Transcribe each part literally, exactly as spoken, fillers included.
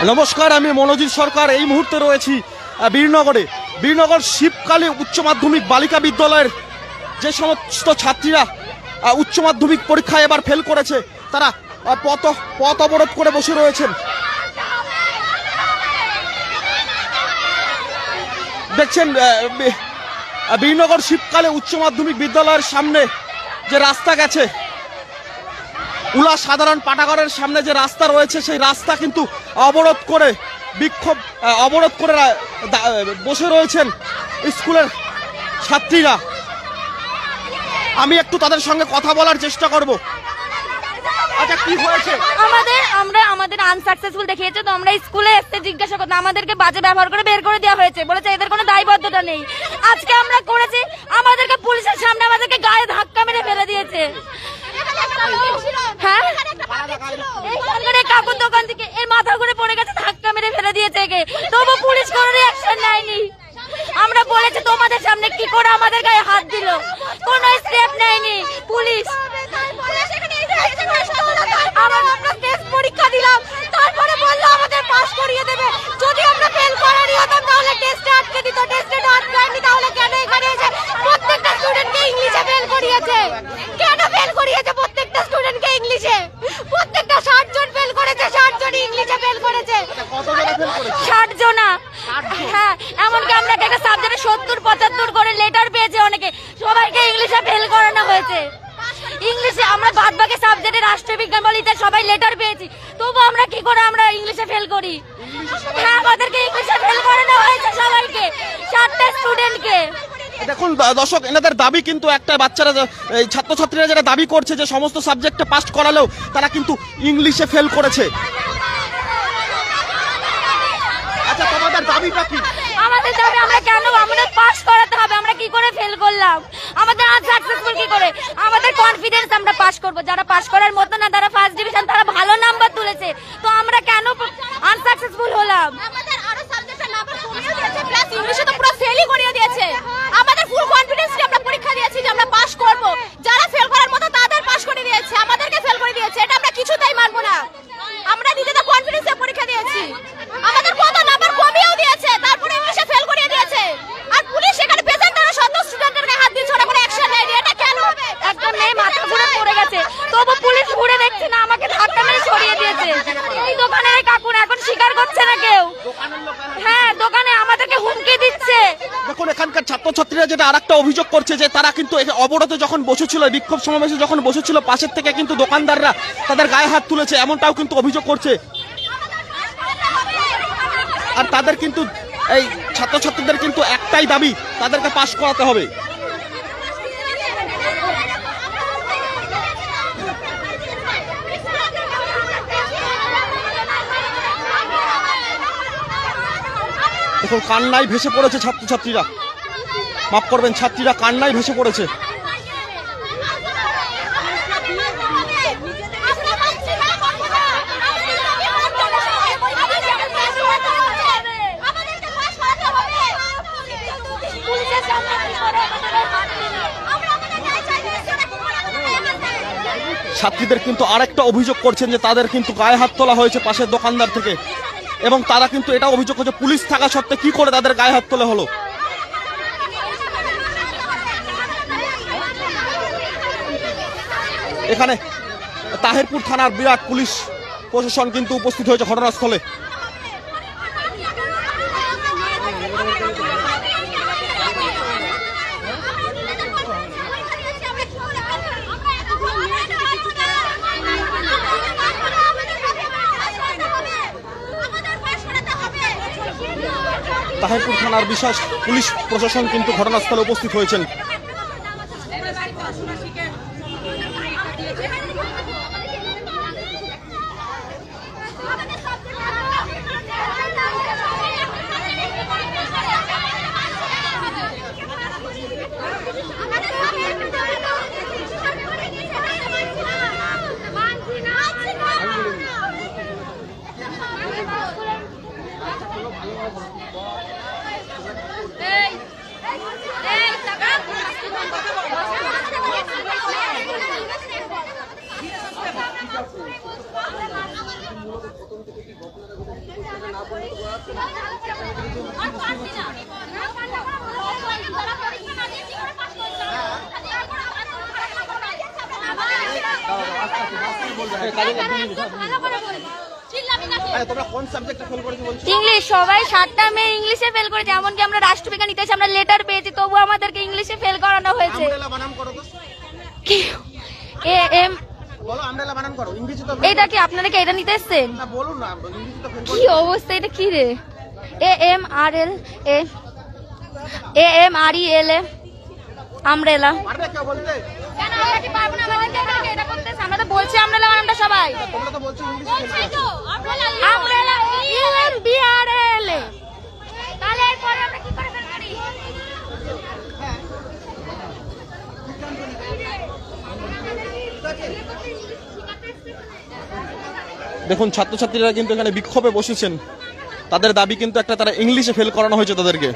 নমস্কার, আমি মনোজিৎ সরকার। এই মুহূর্তে রয়েছি বীরনগরে। বীরনগর শিবকালী উচ্চ মাধ্যমিক বালিকা বিদ্যালয়ের যে সমস্ত ছাত্রীরা উচ্চ মাধ্যমিক পরীক্ষায় এবার ফেল করেছে, তারা পথ পথ অবরোধ করে বসে রয়েছেন। দেখছেন বীরনগর শিবকালী উচ্চ মাধ্যমিক বিদ্যালয়ের সামনে যে রাস্তা গেছে, উলা সাধারণ পাঠাগারের সামনে যে রাস্তা রয়েছে, সেই রাস্তা কিন্তু অবরোধ করে বিক্ষোভ অবরোধ করে বসে রয়েছেন স্কুলের ছাত্রীরা। আমি একটু তাদের সঙ্গে কথা বলার চেষ্টা করব। আচ্ছা, কি হয়েছে? আমাদের আমরা আমাদের আনসাকসেসফুল দেখিয়েছে, তো আমরা স্কুলে এসে জিজ্ঞাসা করতে আমাদেরকে বাজে ব্যবহার করে বের করে দেওয়া হয়েছে, বলেছে এদের কোনো দায়বদ্ধতা নেই। আজকে আমরা করেছি, আমাদেরকে পুলিশের সামনে আমাদেরকে গায়ে ধাক্কা মেরে ফেলে দিয়েছে। হ্যাঁ, কাকুর দোকান থেকে এর মাথা ঘুরে পড়ে গেছে, ধাক্কা মেরে ফেলে দিয়েছে একে, তবু পুলিশ কোনো রিঅ্যাকশন নেয়নি। আমরা বলেছি তোমাদের সামনে, কি করে আমাদের গায়ে হাত দিল, কোনো স্টেপ নেয়নি পুলিশ। আমরা টেস্ট পরীক্ষা দিলাম, তারপরে বললো আমাদের পাস করিয়ে দেবে। যদি আমরা ফেল করারই হতাম তাহলে টেস্টে আটকে দিত, টেস্টে আটকায়নি, তাহলে কেন এখানে এসে প্রত্যেকটা স্টুডেন্টকে ইংলিশে ফেল করিয়েছে? কেন ফেল করিয়েছে প্রত্যেকটা স্টুডেন্টকে ইংলিশে? প্রত্যেকটা ষাট জন ফেল করেছে, ষাট জন ইংলিশে ফেল করেছে। ষাট জন, হ্যাঁ। এমনকি আমরা একটা সাবজেক্টে সত্তর পঁচাত্তর করে লেটার পেয়েছে অনেকে, সবাইকে ইংলিশে ফেল করানো হয়েছে। ইংলিশে আমরা বাদ বাকি সাবজেক্টে রাষ্ট্রবিজ্ঞান বলি সবাই লেটার পেয়েছি, তবু আমরা কি করে আমরা ইংলিশে ফেল করি? হ্যাঁ, আমাদেরকে ইংলিশে ফেল করানো হয়েছে সবাইকে, ষাটটা স্টুডেন্টকে। দেখুন দর্শক, এনাদের দাবি কিন্তু একটা, বাচ্চারা ছাত্রছাত্রীরা যারা দাবি করছে যে সমস্ত সাবজেক্টে পাস করালেও তারা কিন্তু ইংলিশে ফেল করেছে। আচ্ছা, তোমাদের দাবিটা কি? আমাদের দাবি, আমরা কেন আমাদের পাস করাতে হবে? আমরা কি করে ফেল করলাম? আমাদের আনসাকসেসফুল কি করে? আমাদের কনফিডেন্স আমরা পাস করব। যারা পাস করার মতো না, তারা ফার্স্ট ডিভিশন, তারা ভালো নাম্বার তুলেছে, তো আমরা কেন আনসাকসেসফুল হলাম? আমাদের আরো সাবজেক্টে নাম্বার কমিয়ে দিয়েছে, প্লাস ইংলিশে তো পুরো ফেলই করিয়ে দিয়েছে। আমাদের ফুল কনফিডেন্স নিয়ে আমরা পরীক্ষা দিয়েছি যে আমরা পাস করব। যারা ফেল করার মতো তাদের পাস করে দিয়েছে, আমাদেরকে ফেল করে দিয়েছে। এটা আমরা কিছুতেই মানব না। আমরা নিজেদের কনফিডেন্সে পরীক্ষা দিয়েছি, আমাদের কত নাম্বার কমিয়েও দিয়েছে, তারপরে ইংলিশে ফেল করিয়ে দিয়েছে। আর পুলিশ সেখানে প্রেজেন্টারে সত্তর স্টুডেন্টের গায়ে হাত দিয়েছে, ওরা কোনো অ্যাকশন নেয়নি। এটা কেন হবে? একটা মেয়ে মাথা ঘুরে পড়ে গেছে, তবু পুলিশ ঘুরে দেখছে না, আমাকে ধাক্কা মেরে সরিয়ে দিয়েছে। এই দোকানের কাকুরা এখন স্বীকার করছে না কেউ। হ্যাঁ, দোকানে আমাদেরকে হুমকি দিচ্ছে। দেখুন, এখানকার ছাত্রছাত্রীরা যেটা আরেকটা অভিযোগ করছে যে তারা কিন্তু অবরোধে যখন বসেছিল, বিক্ষোভ সমাবেশে যখন বসেছিল, পাশের থেকে কিন্তু দোকানদাররা তাদের গায়ে হাত তুলেছে, এমনটাও কিন্তু অভিযোগ করছে। আর তাদের কিন্তু এই ছাত্রছাত্রীদের কিন্তু একটাই দাবি, তাদেরকে পাস করাতে হবে। দেখুন, কান্নায় ভেসে পড়েছে ছাত্রছাত্রীরা, মাফ করবেন, ছাত্রীরা কান্নায় ভেসে পড়েছে। ছাত্রীদের কিন্তু আরেকটা অভিযোগ করছেন যে তাদের কিন্তু গায়ে হাত তোলা হয়েছে পাশের দোকানদার থেকে, এবং তারা কিন্তু এটা অভিযোগ করছে পুলিশ থাকা সত্ত্বে কি করে তাদের গায়ে হাত তোলা হলো। এখানে তাহিরপুর থানার বিরাট পুলিশ প্রশাসন কিন্তু উপস্থিত হয়েছে ঘটনাস্থলে। তাহিরপুর থানার বিশেষ পুলিশ প্রশাসন কিন্তু ঘটনাস্থলে উপস্থিত হয়েছেন। ইংলিশ, সবাই সাতটা মেয়ে ইংলিশে ফেল করেছে, এমনকি আমরা রাষ্ট্রবিজ্ঞান নিতে আমরা লেটার পেয়েছি, তবু আমাদেরকে ইংলিশে ফেল করানো হয়েছে। এ এম এটা কি আপনারা কি এটা নিতে এসছেন? কি অবস্থা, এটা কি রে? A M R L A A M R E L A আমরেলা। কেন আমরা কি পারবো না? আমাদেরকে এখানে এটা করতেছে, আমরা তো বলছি আমরেলা বানামটা সবাই। তোমরা তো বলছো ইংলিশ তো আমরেলা ই এম বি আর এল এ। তাহলে এরপর আমরা কি করে ফেল করি? দেখুন ছাত্রছাত্রীরা কিন্তু এখানে বিক্ষোভে বসেছেন, তাদের দাবি কিন্তু একটা, তারা ইংলিশে ফেল করানো হয়েছে তাদেরকে।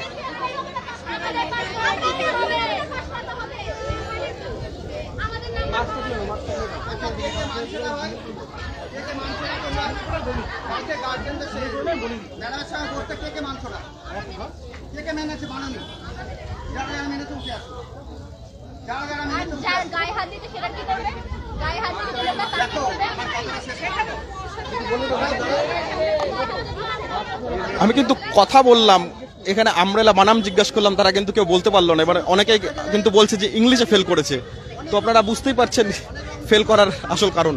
আমি কিন্তু কথা বললাম এখানে আমরেলা বানাম জিজ্ঞাসা করলাম, তারা কিন্তু কেউ বলতে পারলো না। এবার অনেকে কিন্তু বলছে যে ইংলিশে ফেল করেছে। তো আপনারা বুঝতেই পারছেন ফেল করার আসল কারণ।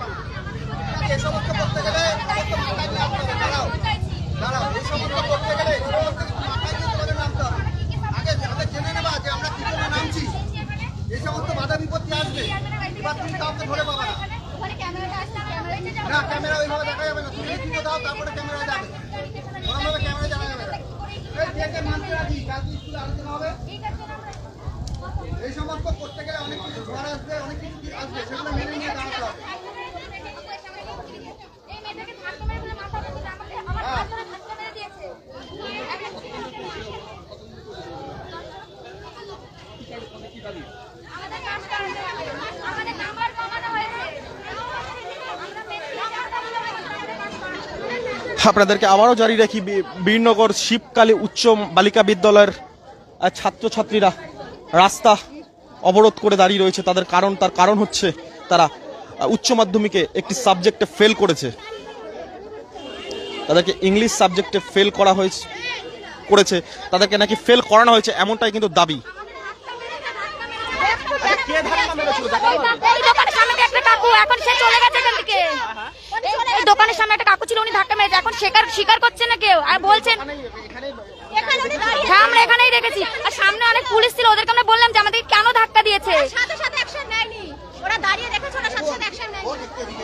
এই সমস্ত করতে গেলে অনেক কিছু ঝড় আসবে, অনেক কিছু আসবে, সেগুলো মেনে নিয়ে দাঁড়াতে হবে। আপনাদেরকে আবারও জারি রাখি, বীরনগর শিবকালী উচ্চ বালিকা বিদ্যালয়ের ছাত্রছাত্রীরা রাস্তা অবরোধ করে দাঁড়িয়ে রয়েছে। তাদের কারণ, তার কারণ হচ্ছে তারা উচ্চ মাধ্যমিকে একটি সাবজেক্টে ফেল করেছে, তাদেরকে ইংলিশ সাবজেক্টে ফেল করা হয়েছে করেছে তাদেরকে নাকি ফেল করানো হয়েছে, এমনটাই কিন্তু দাবি। দোকানের সামনে একটা কাকু ছিল, উনি ধাক্কা মেরেছে, এখন স্বীকার স্বীকার করছে না কেউ, আর বলছেন হ্যাঁ আমরা এখানেই রেখেছি। আর সামনে অনেক পুলিশ ছিল, ওদেরকে আমরা বললাম যে আমাদের কেন ধাক্কা দিয়েছে। সাথে সাথে অ্যাকশন নেয়নি, ওরা দাঁড়িয়ে রেখেছে, ওরা সাথে সাথে অ্যাকশন নেয়নি।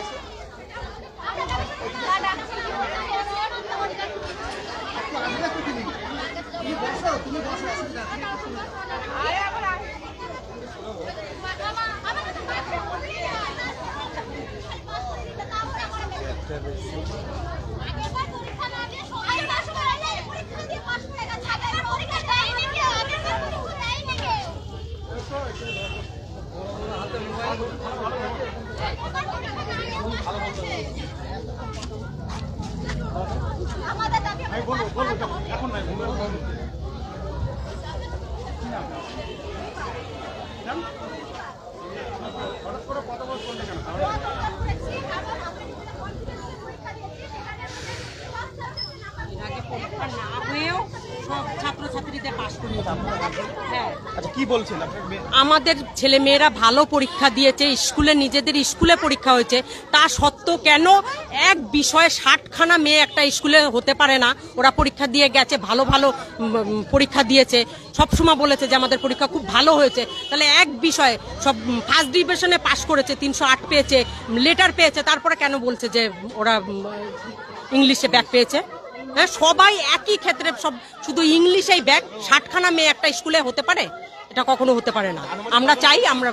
আমাদের ছেলে মেয়েরা ভালো পরীক্ষা দিয়েছে, স্কুলে নিজেদের স্কুলে পরীক্ষা হয়েছে, তা সত্ত্বেও কেন এক বিষয়ে ষাটখানা মেয়ে একটা স্কুলে হতে পারে না? ওরা পরীক্ষা দিয়ে গেছে, ভালো ভালো পরীক্ষা দিয়েছে, সবসময় বলেছে যে আমাদের পরীক্ষা খুব ভালো হয়েছে, তাহলে এক বিষয়ে সব ফার্স্ট ডিভিশনে পাশ করেছে, তিনশো আট পেয়েছে, লেটার পেয়েছে, তারপরে কেন বলছে যে ওরা ইংলিশে ব্যাক পেয়েছে? হ্যাঁ, সবাই একই ক্ষেত্রে সব শুধু ইংলিশেই ব্যাক, ষাটখানা মেয়ে একটা স্কুলে হতে পারে? এটা কখনো হতে পারে না। আমরা চাই আমরা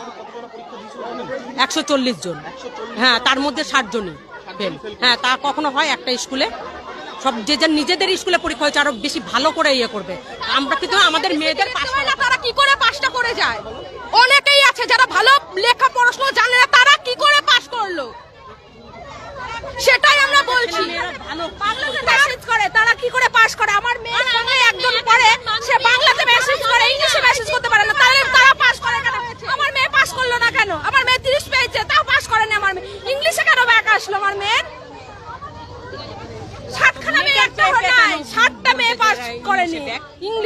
একশো চল্লিশ জন, হ্যাঁ তার মধ্যে ষাট জনই ফেল। হ্যাঁ, তা কখনো হয় একটা স্কুলে? সব যে যার নিজেদের স্কুলে পরীক্ষা হয়েছে, আরো বেশি ভালো করে ইয়ে করবে। আমরা কিন্তু আমাদের মেয়েদের পাস করে না, তারা কি করে পাসটা করে যায়? অনেকেই আছে যারা ভালো লেখা পড়াশোনা জানে না, তারা কি করে পাস করলো সেটাই আমরা বলছি। ভালো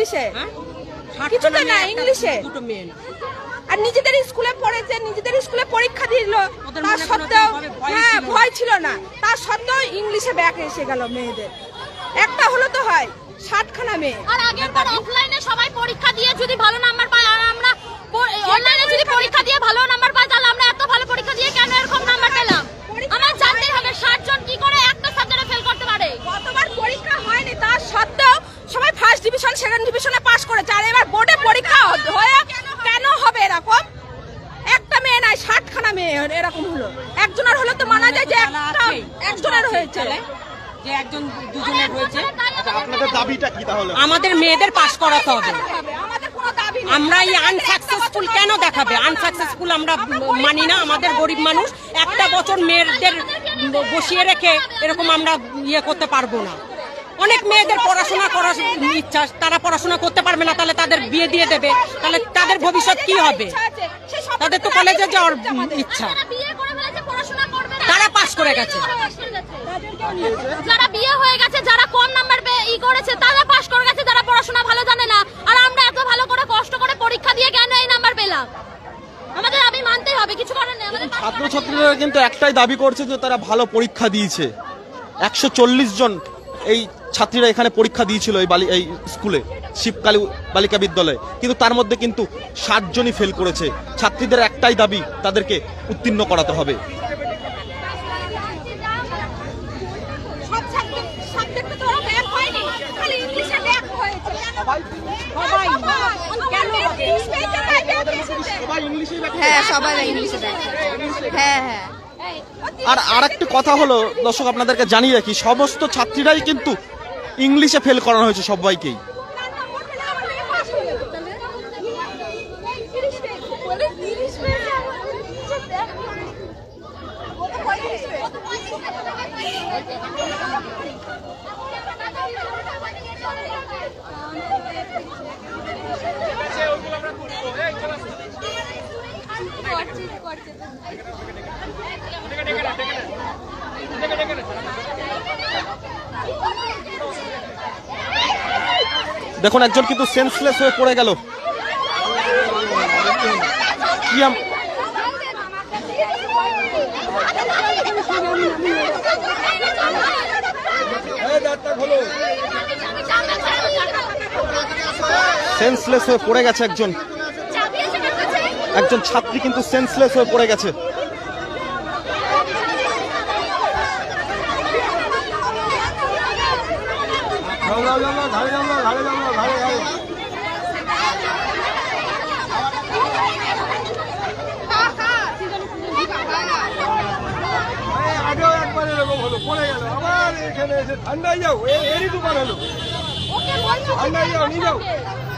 ইংলিশে, কিছুতে না ইংলিশে। আর নিজেদের স্কুলে পড়েছে, নিজেদের স্কুলে পরীক্ষা দিল, তার সত্ত্বেও হ্যাঁ ভয় ছিল না, তার সত্ত্বেও ইংলিশে ব্যাক এসে গেল মেয়েদের। একটা হলো তো হয় ষাটখানা মেয়ে। আর আগের বার অফলাইনে সবাই পরীক্ষা দিয়ে যদি ভালো নাম্বার পায়, আর আমরা অনলাইনে যদি পরীক্ষা দিয়ে ভালো নাম্বার পাই, তাহলে আমরা এত ভালো পরীক্ষা দিয়ে কেন এরকম নাম্বার পেলাম? আমার জানতেই হবে ষাট জন কি করে একটা সাবজেক্টে ফেল করতে পারে। গতবার পরীক্ষা হয়নি, তার সত্ত্বেও সবাই ফার্স্ট ডিভিশন সেকেন্ড ডিভিশনে পাস করেছে। আর এবার বোর্ডে পরীক্ষা হয়ে কেন হবে এরকম? একটা মেয়ে নাই, ষাটখানা মেয়ে এরকম হলো। একজনের হলো তো মানা যায় যে একটা একজনের হয়েছে, যে একজন দুজনের হয়েছে। আচ্ছা, আপনাদের দাবিটা কি তাহলে? আমাদের মেয়েদের পাস করাতে হবে। আমাদের কোনো দাবি নেই। আমরা এই আনসাকসেসফুল কেন দেখাবে? আনসাকসেসফুল আমরা মানি না। আমাদের গরিব মানুষ একটা বছর মেয়েদের বসিয়ে রেখে এরকম আমরা ইয়ে করতে পারবো না। অনেক মেয়েদের পড়াশোনা করার ইচ্ছা, তারা পড়াশোনা করতে পারবে না, তাহলে তাদের বিয়ে দিয়ে দেবে, তাহলে তাদের ভবিষ্যৎ কি হবে? তাদের তো কলেজে যাওয়ার ইচ্ছা, তারা পাস করে গেছে। যারা বিয়ে হয়ে গেছে, যারা কম নাম্বার ই করেছে, তারা পাস করে গেছে, যারা পড়াশোনা ভালো জানে না। আর আমরা এত ভালো করে কষ্ট করে পরীক্ষা দিয়ে কেন এই নাম্বার পেলাম? আমাদের দাবি মানতেই হবে, কিছু করার নেই। আমাদের ছাত্রছাত্রীরা কিন্তু একটাই দাবি করছে যে তারা ভালো পরীক্ষা দিয়েছে। একশো চল্লিশ জন এই ছাত্রীরা এখানে পরীক্ষা দিয়েছিল এই বালি এই স্কুলে, শিবকালী বালিকা বিদ্যালয়ে, কিন্তু তার মধ্যে কিন্তু ষাট জনই ফেল করেছে। ছাত্রীদের একটাই দাবি, তাদেরকে উত্তীর্ণ করাতে হবে। হ্যাঁ সবাই ইংলিশে দেয়। হ্যাঁ হ্যাঁ। আর আরেকটি কথা হলো, দর্শক আপনাদেরকে জানিয়ে রাখি, সমস্ত ছাত্রীরাই কিন্তু ইংলিশে ফেল করানো হয়েছে সবাইকেই। দেখুন একজন কিন্তু সেন্সলেস হয়ে পড়ে গেল। কি সেন্সলেস হয়ে পড়ে গেছে একজন একজন ছাত্রী কিন্তু সেন্সলেস হয়ে পড়ে গেছে। আগেও একবার এরকম হলো, পড়ে গেল, আবার এখানে এসে ঠান্ডায় যাও, এরই দোকান হলো, ঠান্ডায় যাও, নিয়ে যাও।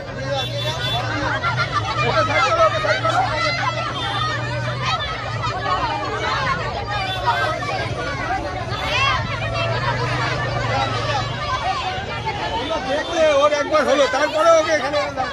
দেখলে ওর একবার হলো, তারপরে ওকে এখানে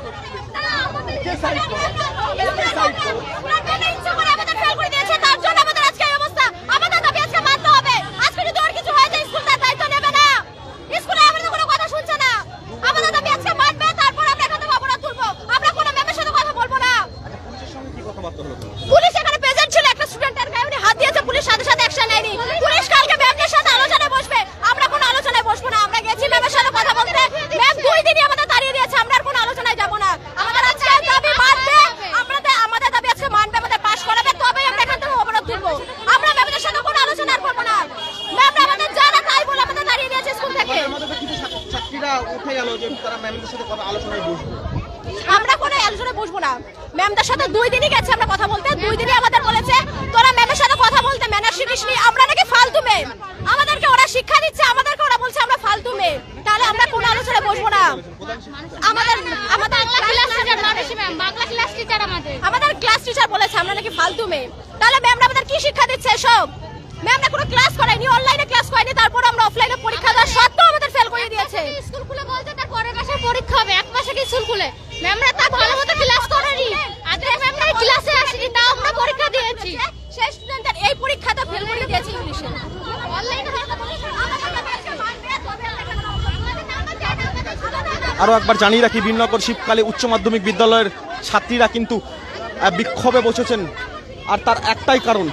আমরা কোনো আলোচনায় বসবো না। ম্যামদের সাথে দুই দিনই গেছে আমরা কথা বলতে, দুই দিনই আমাদের বলেছে তোরা ম্যামের সাথে কথা বলতে, ম্যানার শিখিসনি, আমরা নাকি ফালতু মেয়ে। আমাদেরকে ওরা শিক্ষা দিচ্ছে, আমাদেরকে ওরা বলছে আমরা ফালতু মেয়ে। তাহলে আমরা কোনো আলোচনায় বসবো না। আমাদের আমাদের বাংলা ক্লাস টিচার আমাদের আমাদের ক্লাস টিচার বলেছে আমরা নাকি ফালতু মেয়ে। তাহলে ম্যামরা আমাদের কি শিক্ষা দিচ্ছে সব? ম্যামরা কোনো ক্লাস করায়নি, অনলাইনে ক্লাস করায়নি, তারপর আমরা অফলাইনে পরীক্ষা দেওয়ার সত্ত্বেও আমাদের ফেল করে দিয়েছে। স্কুল খুলে বলতে তার পরের মাসে পরীক্ষা হবে, এক মাসে কি স্কুল খুলে? ম্যামরা তা ভালো মতো ক্লাস করেনি, আজকে ম্যামরা ক্লাসে আসেনি, তাও আমরা পরীক্ষা দিয়েছি। সেই স্টুডেন্টদের এই পরীক্ষাটা ফেল করে দিয়েছে ইংলিশে। অনলাইনে আরও একবার জানিয়ে রাখি, বীরনগর শিবকালী উচ্চ মাধ্যমিক বিদ্যালয়ের ছাত্রীরা কিন্তু বিক্ষোভে বসেছেন। আর তার একটাই কারণ,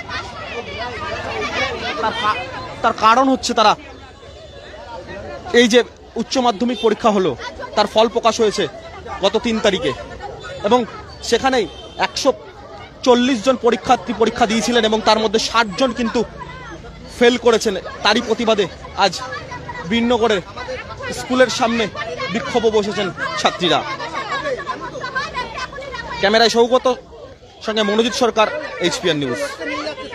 তার কারণ হচ্ছে তারা এই যে উচ্চ মাধ্যমিক পরীক্ষা হলো, তার ফল প্রকাশ হয়েছে গত তিন তারিখে এবং সেখানেই একশো চল্লিশ জন পরীক্ষার্থী পরীক্ষা দিয়েছিলেন এবং তার মধ্যে ষাট জন কিন্তু ফেল করেছেন। তারই প্রতিবাদে আজ বীরনগরের স্কুলের সামনে বিক্ষোভে বসেছেন ছাত্রীরা। ক্যামেরায় সৌগত সঙ্গে মনোজিৎ সরকার, এইচপিএন নিউজ।